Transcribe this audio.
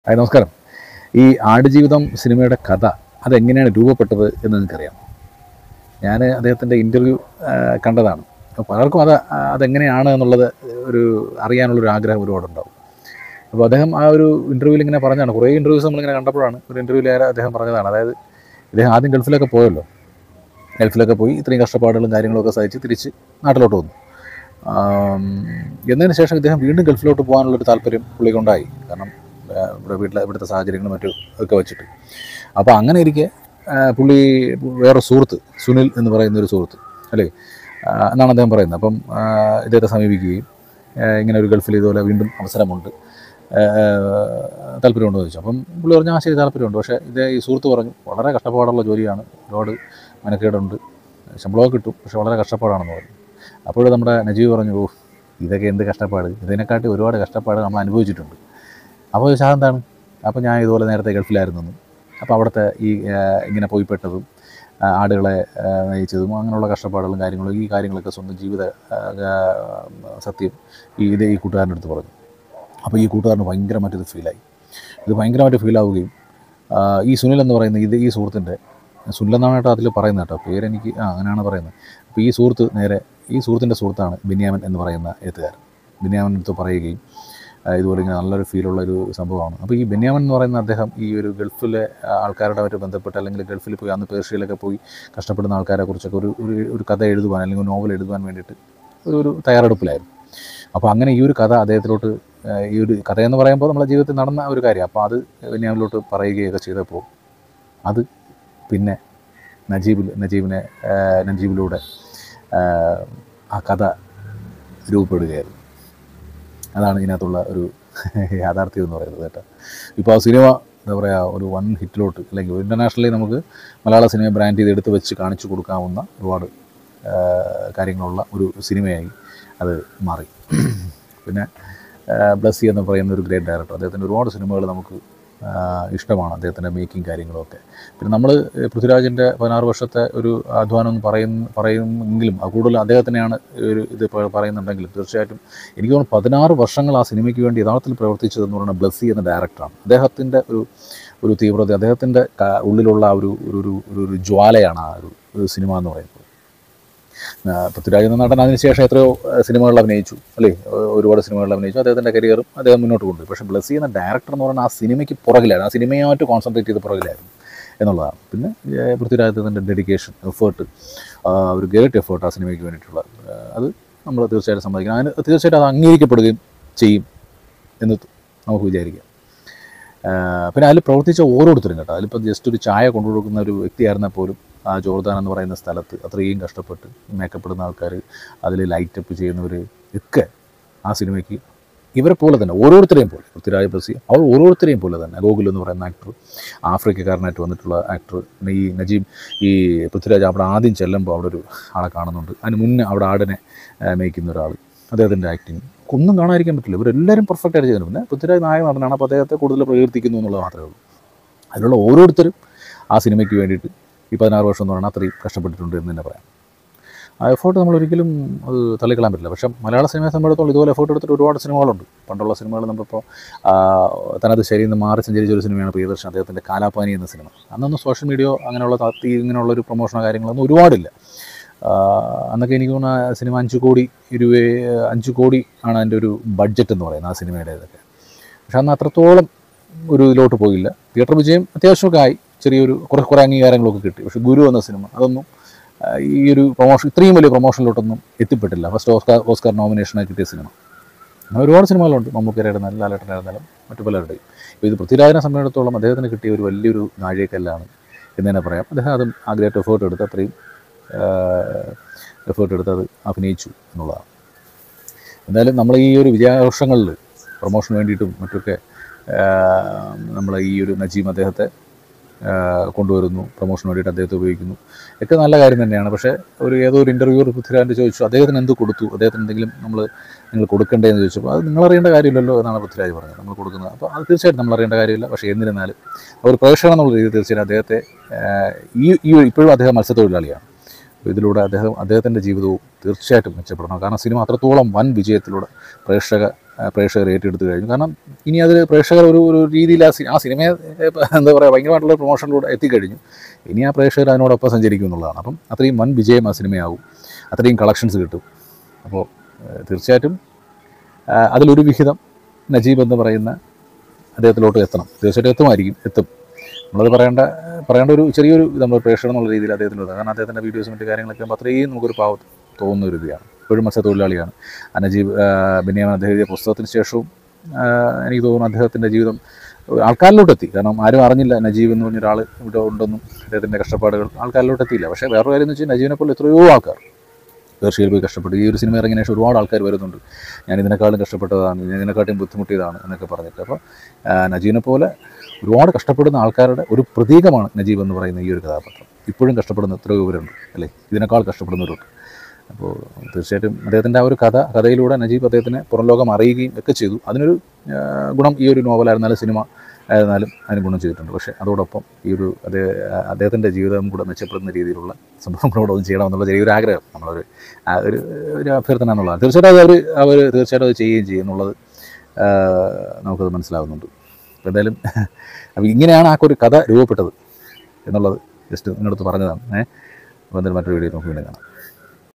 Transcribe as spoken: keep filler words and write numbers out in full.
Hi നമസ്കാരം. ഈ ആടുജീവിതം സിനിമയുടെ കഥ അതെങ്ങനെയാണ് രൂപപ്പെട്ടത് എന്ന് നിങ്ങൾക്കറിയാം. ഞാൻ അദ്ദേഹത്തിൻ്റെ ഇൻ്റർവ്യൂ കണ്ടതാണ്. അപ്പോൾ പലർക്കും അത് അതെങ്ങനെയാണ് എന്നുള്ളത് ഒരു അറിയാനുള്ളൊരു ആഗ്രഹം ഒരുപാടുണ്ടാവും. അപ്പോൾ അദ്ദേഹം ആ ഒരു ഇൻ്റർവ്യൂവിൽ ഇങ്ങനെ പറഞ്ഞതാണ്, കുറേ ഇൻ്റർവ്യൂസ് നമ്മളിങ്ങനെ കണ്ടപ്പോഴാണ് ഒരു ഇൻ്റർവ്യൂവിൽ അദ്ദേഹം പറഞ്ഞതാണ്. അതായത് ഇദ്ദേഹം ആദ്യം ഗൾഫിലൊക്കെ പോയല്ലോ, ഗൾഫിലൊക്കെ പോയി ഇത്രയും കഷ്ടപ്പാടുകളും കാര്യങ്ങളൊക്കെ സഹിച്ച് തിരിച്ച് നാട്ടിലോട്ട് വന്നു. എന്നതിന് ശേഷം ഇദ്ദേഹം വീണ്ടും ഗൾഫിലോട്ട് പോകാനുള്ളൊരു താല്പര്യം പുള്ളിക്കുണ്ടായി. കാരണം ഇവിടെ വീട്ടിലെ ഇവിടുത്തെ സാഹചര്യങ്ങളും മറ്റും ഒക്കെ വെച്ചിട്ട്. അപ്പോൾ അങ്ങനെ ഇരിക്കെ പുള്ളി വേറെ സുഹൃത്ത് സുനിൽ എന്ന് പറയുന്നൊരു സുഹൃത്ത് അല്ലേ എന്നാണ് അദ്ദേഹം പറയുന്നത്. അപ്പം ഇദ്ദേഹത്തെ സമീപിക്കുകയും ഇങ്ങനെ ഒരു ഗൾഫിൽ ഇതുപോലെ വീണ്ടും അവസരമുണ്ട്, താല്പര്യമുണ്ടോ എന്ന് ചോദിച്ചു. അപ്പം പുള്ളി പറഞ്ഞു ആ ശരി താല്പര്യമുണ്ട്. പക്ഷേ ഇത് ഈ സുഹൃത്ത് പറഞ്ഞു വളരെ കഷ്ടപ്പാടുള്ള ജോലിയാണ്, ഒരുപാട് മെനക്കേടുണ്ട്, ശമ്പളമൊക്കെ കിട്ടും, പക്ഷെ വളരെ കഷ്ടപ്പാടാണെന്ന് പറഞ്ഞു. അപ്പോൾ നമ്മുടെ നജീബ് പറഞ്ഞു, ഓ ഇതൊക്കെ എന്ത് കഷ്ടപ്പാട്, ഇതിനെക്കാട്ടി ഒരുപാട് കഷ്ടപ്പാട് നമ്മൾ അനുഭവിച്ചിട്ടുണ്ട്. അപ്പോൾ ചോദിച്ചാൽ എന്താണ്? അപ്പോൾ ഞാൻ ഇതുപോലെ നേരത്തെ ഗൾഫിലായിരുന്നു, അപ്പോൾ അവിടുത്തെ ഈ ഇങ്ങനെ പോയിപ്പെട്ടതും ആടുകളെ നയിച്ചതും അങ്ങനെയുള്ള കഷ്ടപ്പാടുകളും കാര്യങ്ങളും ഈ കാര്യങ്ങളൊക്കെ സ്വന്തം ജീവിത സത്യം ഈ ഇത് ഈ കൂട്ടുകാരൻ്റെ അടുത്ത് പറഞ്ഞു. അപ്പോൾ ഈ കൂട്ടുകാരന് ഭയങ്കരമായിട്ടിത് ഫീലായി. ഇത് ഭയങ്കരമായിട്ട് ഫീലാവുകയും ഈ സുനിൽ എന്ന് പറയുന്ന ഇത് ഈ സുഹൃത്തിൻ്റെ സുനിൽ എന്നാണ് കേട്ടോ അതിൽ പറയുന്നത് കേട്ടോ, പേരെനിക്ക് ആ അങ്ങനെയാണ് പറയുന്നത്. അപ്പോൾ ഈ സുഹൃത്ത് നേരെ ഈ സുഹൃത്തിൻ്റെ സുഹൃത്താണ് ബെന്യാമിൻ എന്ന് പറയുന്ന എഴുത്തുകാരൻ. ബെന്യാമിൻ അടുത്ത് പറയുകയും ഇതുപോലെ ഇങ്ങനെ നല്ലൊരു ഫീലുള്ളൊരു സംഭവമാണ്. അപ്പോൾ ഈ ബെന്യാമിൻ എന്ന് പറയുന്ന അദ്ദേഹം ഈ ഒരു ഗൾഫിലെ ആൾക്കാരുമായിട്ട് ബന്ധപ്പെട്ട് അല്ലെങ്കിൽ ഗൾഫിൽ പോയി അന്ന് പേർഷ്യയിലൊക്കെ പോയി കഷ്ടപ്പെടുന്ന ആൾക്കാരെ കുറിച്ചൊക്കെ ഒരു ഒരു കഥ എഴുതുവാൻ അല്ലെങ്കിൽ നോവൽ എഴുതുവാൻ വേണ്ടിയിട്ട് ഒരു തയ്യാറെടുപ്പിലായിരുന്നു. അപ്പോൾ അങ്ങനെ ഈ ഒരു കഥ അദ്ദേഹത്തിലോട്ട് ഈ ഒരു കഥയെന്ന് പറയുമ്പോൾ നമ്മുടെ ജീവിതത്തിൽ നടന്ന ഒരു കാര്യം, അപ്പോൾ അത് ബെന്യാമിലോട്ട് പറയുകയൊക്കെ ചെയ്തപ്പോൾ അത് പിന്നെ നജീബിൽ നജീബിനെ നജീബിലൂടെ ആ കഥ രൂപപ്പെടുകയായിരുന്നു. അതാണ് ഇതിനകത്തുള്ള ഒരു യാഥാർത്ഥ്യം എന്ന് പറയുന്നത് കേട്ടോ. ഇപ്പോൾ ആ സിനിമ എന്താ പറയുക ഒരു വൺ ഹിറ്റിലോട്ട് അല്ലെങ്കിൽ ഇൻ്റർനാഷണലി നമുക്ക് മലയാള സിനിമയെ ബ്രാൻഡ് ചെയ്ത് എടുത്ത് വെച്ച് കാണിച്ചു കൊടുക്കാവുന്ന ഒരുപാട് കാര്യങ്ങളുള്ള ഒരു സിനിമയായി അത് മാറി. പിന്നെ ബ്ലസ്സി എന്ന് പറയുന്ന ഒരു ഗ്രേറ്റ് ഡയറക്ടർ, അദ്ദേഹത്തിൻ്റെ ഒരുപാട് സിനിമകൾ നമുക്ക് ഇഷ്ടമാണ്, അദ്ദേഹത്തിൻ്റെ മേക്കിംഗ് കാര്യങ്ങളൊക്കെ. പിന്നെ നമ്മൾ പൃഥ്വിരാജിൻ്റെ പതിനാറ് വർഷത്തെ ഒരു അധ്വാനം എന്ന് പറയുന്ന പറയുമെങ്കിലും അത് കൂടുതൽ അദ്ദേഹത്തിനെയാണ് ഒരു ഇത് പറയുന്നുണ്ടെങ്കിലും തീർച്ചയായിട്ടും എനിക്ക് തോന്നുന്നു പതിനാറ് വർഷങ്ങൾ ആ സിനിമയ്ക്ക് വേണ്ടി യഥാർത്ഥത്തിൽ പ്രവർത്തിച്ചതെന്ന് പറയുന്നത് ബ്ലസ്സി എന്ന ഡയറക്ടറാണ്. അദ്ദേഹത്തിൻ്റെ ഒരു ഒരു തീവ്രത, അദ്ദേഹത്തിൻ്റെ ഉള്ളിലുള്ള ആ ഒരു ഒരു ഒരു ജ്വാലയാണ് ആ ഒരു സിനിമ എന്ന് പറയുന്നത്. പൃഥ്വിരാജ് എന്ന നടൻ അതിനുശേഷം എത്രയോ സിനിമകളിൽ അഭിനയിച്ചു അല്ലേ, ഒരുപാട് സിനിമകളിൽ അഭിനയിച്ചു, അദ്ദേഹത്തിൻ്റെ കരിയറും അദ്ദേഹം മുന്നോട്ട് കൊണ്ടുപോയി. പക്ഷേ ബ്ലസ്സി എന്ന ഡയറക്ടർ എന്ന് പറയുന്നത് ആ സിനിമയ്ക്ക് പുറകിലായിരുന്നു, ആ സിനിമയുമായിട്ട് കോൺസെൻട്രേറ്റ് ചെയ്ത് പുറകിലായിരുന്നു എന്നുള്ളതാണ്. പിന്നെ പൃഥ്വിരാജത്തിൻ്റെ ഡെഡിക്കേഷൻ, എഫേർട്ട്, ഒരു ഗ്രേറ്റ് എഫേർട്ട് ആ സിനിമയ്ക്ക് വേണ്ടിയിട്ടുള്ള അത് നമ്മൾ തീർച്ചയായിട്ടും സമ്മതിക്കണം. അതിന് തീർച്ചയായിട്ടും അത് അംഗീകരിക്കപ്പെടുകയും ചെയ്യും എന്ന് നമുക്ക് വിചാരിക്കാം. പിന്നെ അതിൽ പ്രവർത്തിച്ച ഓരോരുത്തരും കേട്ടോ, അതിലിപ്പോൾ ജസ്റ്റ് ഒരു ചായ കൊണ്ടുകൊടുക്കുന്ന ഒരു വ്യക്തിയായിരുന്നാൽ പോലും ആ ജോർദാൻ എന്ന് പറയുന്ന സ്ഥലത്ത് അത്രയും കഷ്ടപ്പെട്ട് മേക്കപ്പെടുന്ന ആൾക്കാർ, അതിൽ ലൈറ്റപ്പ് ചെയ്യുന്നവർ ഒക്കെ ആ സിനിമയ്ക്ക് ഇവരെ പോലെ തന്നെ ഓരോരുത്തരെയും പോലെ പൃഥ്വിരാജ് ബ്ലസ്സി അവർ ഓരോരുത്തരെയും പോലെ തന്നെ ഗോകുൽ എന്ന് പറയുന്ന ആക്ടർ, ആഫ്രിക്കക്കാരനായിട്ട് വന്നിട്ടുള്ള ആക്ടർ, പിന്നെ ഈ നജീബ് ഈ പൃഥ്വിരാജ് അവിടെ ആദ്യം ചെല്ലുമ്പോൾ അവിടെ ഒരു ആളെ കാണുന്നുണ്ട്, അതിന് മുന്നേ അവിടെ ആടിനെ മേയ്ക്കുന്ന ഒരാൾ, അദ്ദേഹത്തിൻ്റെ ആക്ടിങ് ഒന്നും കാണാതിരിക്കാൻ പറ്റില്ല. ഇവരെല്ലാവരും പെർഫെക്റ്റ് ആയിട്ട് ചെയ്യുന്നു. പിന്നെ പൃഥ്വിരാജ് നായക നടനാണ്, അപ്പോൾ അദ്ദേഹത്തെ കൂടുതൽ പ്രകീർത്തിക്കുന്നു എന്നുള്ളത് മാത്രമേ ഉള്ളൂ. അതിലുള്ള ഓരോരുത്തരും ആ സിനിമയ്ക്ക് വേണ്ടിയിട്ട് ഈ പതിനാറ് വർഷം എന്ന് പറഞ്ഞാൽ അത്രയും കഷ്ടപ്പെട്ടിട്ടുണ്ട് എന്ന് തന്നെ പറയാം. ആ എഫേർട്ട് നമ്മൾ ഒരിക്കലും അത് തള്ളിക്കളയാൻ പറ്റില്ല. പക്ഷേ മലയാള സിനിമയെ സംബന്ധിച്ചിടത്തോളം ഇതുപോലെ എഫേർട്ട് എടുത്തിട്ട് ഒരുപാട് സിനിമകളുണ്ട്. പണ്ടുള്ള സിനിമകൾ നമ്മളിപ്പോൾ തനത് ശരിയിൽ നിന്ന് മാറി സഞ്ചരിച്ച ഒരു സിനിമയാണ് പ്രിയദർശൻ, അദ്ദേഹത്തിൻ്റെ കാലാപാനി എന്ന സിനിമ. അന്നൊന്നും സോഷ്യൽ മീഡിയ അങ്ങനെയുള്ള താത്തി ഇങ്ങനെയുള്ളൊരു പ്രൊമോഷനോ കാര്യങ്ങളൊന്നും ഒരുപാടില്ല. അന്നൊക്കെ എനിക്ക് തോന്നുന്ന സിനിമ അഞ്ച് കോടി രൂപ അഞ്ച് കോടി ആണ് അതിൻ്റെ ഒരു ബഡ്ജറ്റ് എന്ന് പറയുന്നത് ആ സിനിമയുടെ ഇതൊക്കെ. പക്ഷെ അന്ന് അത്രത്തോളം ഒരു ഇതിലോട്ട് പോയില്ല. തിയേറ്റർ വിജയം അത്യാവശ്യമൊക്കെ ആയി, ചെറിയൊരു കുറേ കുറേ അംഗീകാരങ്ങളൊക്കെ കിട്ടി. പക്ഷേ ഗുരു എന്ന സിനിമ അതൊന്നും ഈ ഒരു പ്രൊമോഷൻ ഇത്രയും വലിയ പ്രൊമോഷനിലോട്ടൊന്നും എത്തിപ്പെട്ടില്ല. ഫസ്റ്റ് ഓസ്കാർ ഓസ്കാർ നോമിനേഷനായി കിട്ടിയ സിനിമ. അങ്ങനെ ഒരുപാട് സിനിമകളുണ്ട്, മമ്മൂക്കരായിരുന്നാലും ലാലേട്ടനായിരുന്നാലും മറ്റു പലരുടെയും. ഇപ്പോൾ ഇത് പൃഥ്വിരാജിനെ സംബന്ധിച്ചിടത്തോളം അദ്ദേഹത്തിന് കിട്ടിയ ഒരു വലിയൊരു നാഴികക്കല്ലാണ് എന്ന് തന്നെ പറയാം. അദ്ദേഹം അതും ആ ഗ്രേറ്റ് എഫേർട്ട് എടുത്ത് അത്രയും എഫേർട്ട് എടുത്ത് അത് അഭിനയിച്ചു എന്നുള്ളതാണ്. എന്തായാലും നമ്മൾ ഈ ഒരു വിജയാഘോഷങ്ങളിൽ പ്രൊമോഷന് വേണ്ടിയിട്ടും മറ്റൊക്കെ നമ്മൾ ഈ ഒരു നജീം അദ്ദേഹത്തെ കൊണ്ടുവരുന്നു, പ്രൊമോഷന് വേണ്ടിയിട്ട് അദ്ദേഹത്തെ ഉപയോഗിക്കുന്നു, ഒക്കെ നല്ല കാര്യം തന്നെയാണ്. പക്ഷേ ഒരു ഏതോ ഒരു ഇൻ്റർവ്യൂ പൃഥ്വിരാജിൻ്റെ ചോദിച്ചു അദ്ദേഹത്തിന് എന്ത് കൊടുത്തു, അദ്ദേഹത്തിന് എന്തെങ്കിലും നമ്മൾ നിങ്ങൾ കൊടുക്കേണ്ടതെന്ന് ചോദിച്ചപ്പോൾ അത് നിങ്ങളറിയേണ്ട കാര്യമില്ലല്ലോ എന്നാണ് പൃഥ്വിരാജ് പറഞ്ഞത്, നമ്മൾ കൊടുക്കുന്നത്. അപ്പോൾ അത് തീർച്ചയായിട്ടും നമ്മൾ അറിയേണ്ട കാര്യമില്ല. പക്ഷേ എന്നിരുന്നാലും ഒരു പ്രേക്ഷകൻ എന്നുള്ള രീതിയിൽ തീർച്ചയായും അദ്ദേഹത്തെ ഈ ഈ ഇപ്പോഴും അദ്ദേഹം മത്സ്യത്തൊഴിലാളിയാണ്. ഇതിലൂടെ അദ്ദേഹം അദ്ദേഹത്തിൻ്റെ ജീവിതവും തീർച്ചയായിട്ടും മെച്ചപ്പെടണം. കാരണം സിനിമ അത്രത്തോളം വൻ വിജയത്തിലൂടെ പ്രേക്ഷക പ്രേക്ഷകർ ഏറ്റെടുത്ത് കഴിഞ്ഞു. കാരണം ഇനി അതിൽ പ്രേക്ഷകർ ഒരു ഒരു രീതിയിൽ ആ സി ആ സിനിമയെ എന്താ പറയുക ഭയങ്കരമായിട്ടുള്ള പ്രൊമോഷനിലൂടെ എത്തിക്കഴിഞ്ഞു. ഇനി ആ പ്രേക്ഷകർ അതിനോടൊപ്പം സഞ്ചരിക്കും എന്നുള്ളതാണ്. അപ്പം അത്രയും വൻ വിജയം ആ സിനിമയാവും, അത്രയും കളക്ഷൻസ് കിട്ടും. അപ്പോൾ തീർച്ചയായിട്ടും അതിലൊരു വിഹിതം നജീബ് എന്ന് പറയുന്ന അദ്ദേഹത്തിലോട്ട് എത്തണം. തീർച്ചയായിട്ടും എത്തുമായിരിക്കും, എത്തും. നമ്മളത് പറയേണ്ട പറയേണ്ട ഒരു ചെറിയൊരു നമ്മൾ പ്രേക്ഷകർ എന്നുള്ള രീതിയിൽ അദ്ദേഹത്തിൻ്റെ, കാരണം അദ്ദേഹത്തിൻ്റെ വീഡിയോസും മറ്റു കാര്യങ്ങളൊക്കെ ആകുമ്പോൾ അത്രയും നമുക്കൊരു പാവം തോന്നുന്ന ഒരു ഇതാണ്. ഇപ്പോഴും മത്സ്യത്തൊഴിലാളിയാണ്. നജീബ് ബെന്യാമിൻ അദ്ദേഹം എഴുതിയ പുസ്തകത്തിന് ശേഷവും എനിക്ക് തോന്നുന്നു അദ്ദേഹത്തിൻ്റെ ജീവിതം ആൾക്കാരിലോട്ടെത്തി. കാരണം ആരും അറിഞ്ഞില്ല നജീബ് എന്ന് പറഞ്ഞൊരാൾ ഇവിടെ ഉണ്ടെന്നും അദ്ദേഹത്തിൻ്റെ കഷ്ടപ്പാടുകൾ ആൾക്കാരിലോട്ട് എത്തിയില്ല. പക്ഷേ വേറൊരു കാര്യം എന്ന് വെച്ചാൽ നജീബിനെ പോലെ എത്രയോ ആൾക്കാർ പേർഷ്യയിൽ പോയി കഷ്ടപ്പെട്ടു. ഈ ഒരു സിനിമ ഇറങ്ങിയ ശേഷം ഒരുപാട് ആൾക്കാർ വരുന്നുണ്ട്, ഞാൻ ഇതിനെക്കാളും കഷ്ടപ്പെട്ടതാണ്, ഞാൻ ഇതിനെക്കാട്ടും ബുദ്ധിമുട്ടിയതാണ് എന്നൊക്കെ പറഞ്ഞിട്ട്. അപ്പോൾ നജീബിനെ പോലെ ഒരുപാട് കഷ്ടപ്പെടുന്ന ആൾക്കാരുടെ ഒരു പ്രതീകമാണ് നജീബ് എന്ന് പറയുന്ന ഈ ഒരു കഥാപാത്രം. ഇപ്പോഴും കഷ്ടപ്പെടുന്ന എത്രയോ പേരുണ്ട് അല്ലേ, ഇതിനേക്കാൾ കഷ്ടപ്പെടുന്നവരുണ്ട്. അപ്പോൾ തീർച്ചയായിട്ടും അദ്ദേഹത്തിൻ്റെ ആ ഒരു കഥ കഥയിലൂടെ നജീബ് അദ്ദേഹത്തിനെ പുറം ലോകം അറിയുകയും ഒക്കെ ചെയ്തു. അതിനൊരു ഗുണം ഈ ഒരു നോവലായിരുന്നാലും സിനിമ ആയിരുന്നാലും അതിന് ഗുണം ചെയ്തിട്ടുണ്ട്. പക്ഷേ അതോടൊപ്പം ഈ ഒരു അദ്ദേഹ അദ്ദേഹത്തിൻ്റെ ജീവിതം കൂടെ മെച്ചപ്പെടുന്ന രീതിയിലുള്ള സംഭവങ്ങളോട് ഒന്നും ചെയ്യണമെന്നുള്ള ചെറിയൊരു ആഗ്രഹം, നമ്മളൊരു ഒരു ഒരു അഭ്യർത്ഥന എന്നുള്ളതാണ്. തീർച്ചയായിട്ടും അത് അവർ അവർ തീർച്ചയായിട്ടും അത് ചെയ്യുകയും ചെയ്യും എന്നുള്ളത് നമുക്കത് മനസ്സിലാകുന്നുണ്ട്. അപ്പോൾ എന്തായാലും അപ്പോൾ ഇങ്ങനെയാണ് ആ ഒരു കഥ രൂപപ്പെട്ടത് എന്നുള്ളത് ജസ്റ്റ് നിങ്ങളടുത്ത് പറഞ്ഞതാണ്. ഏഹ് അപ്പോൾ എന്തായാലും മറ്റൊരു വീഡിയോ നമുക്ക് വീണ്ടും കാണാം.